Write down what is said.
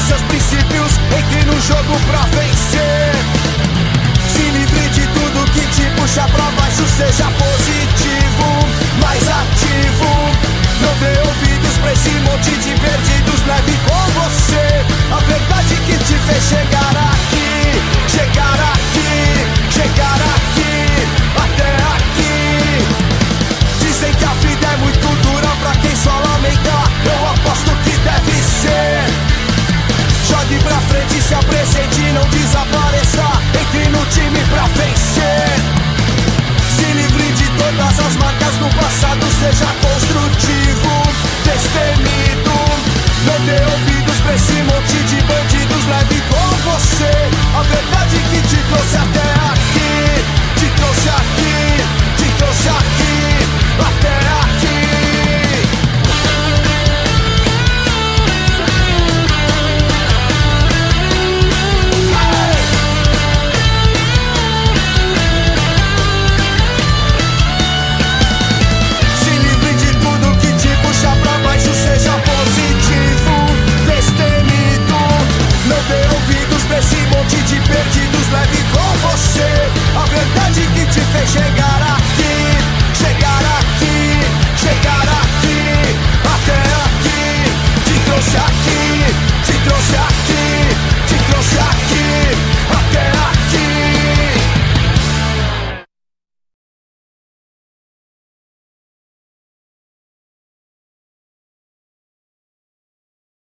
seus princípios, entre no jogo pra vencer. Se livre de tudo que te puxa pra baixo, seja positivo, mais ativo. Não dê ouvidos pra esse monte de perdidos